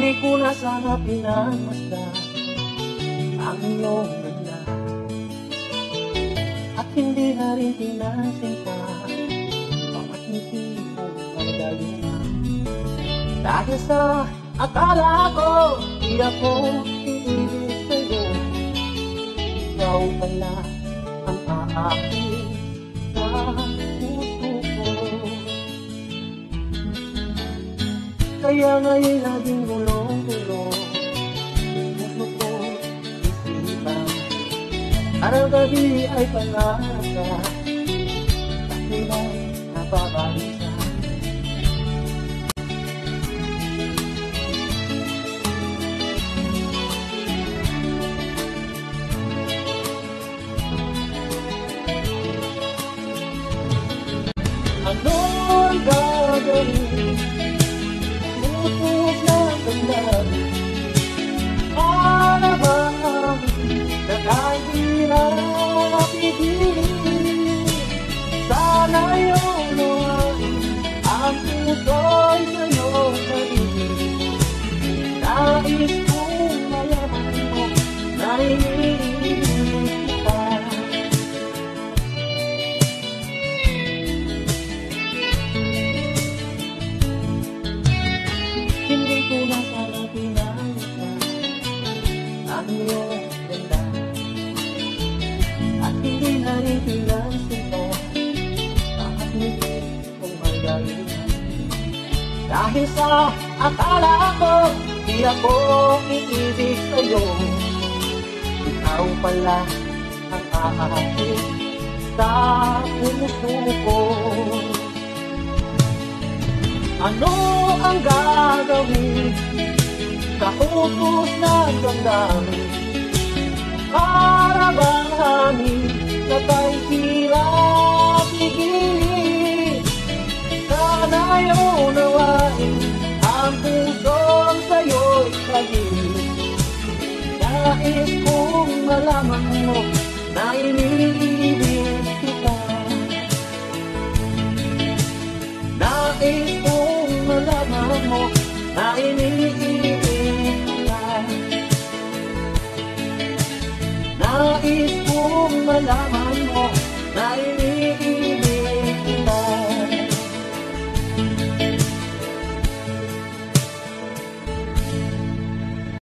ko na sana pinagmasdan ang iyong ganda, at hindi na rin pinasinta bawat ngiti mong magalinga. Dahil sa akala ko di ako iibig sa'yo, ikaw pala ang aakit sa puso ko. Kaya ngayon laging gulong-gulong puso ko isipan, araw-gabi ay pangarap ka, bakit ay nababalisa. Anong gagawin? Lupos na damdamin, para bang na kahit hirap pigilin. Sana iyong luhain ang puso'y sa'yong narinig. Nais kong malaman mo na iniibig kita. Hindi ko na sana pinalitan ang iyong ganda, at hindi na rin pinansinta bakit ngiti kong magalinga. Dahil sa akala ko di ako iibig sa'yo, ikaw pala ang aakit sa puso ko. Ano ang gagawin sa utos na damdamin, para bang hangin na tayo hirap pigilin. Sana iyong nawain ang pusong sa'yo'y pag-ibig. Nais kong malaman mo na iniibig kita. Nais kong malaman mo na iniibig kita. Nais kong malaman mo na iniibig kita.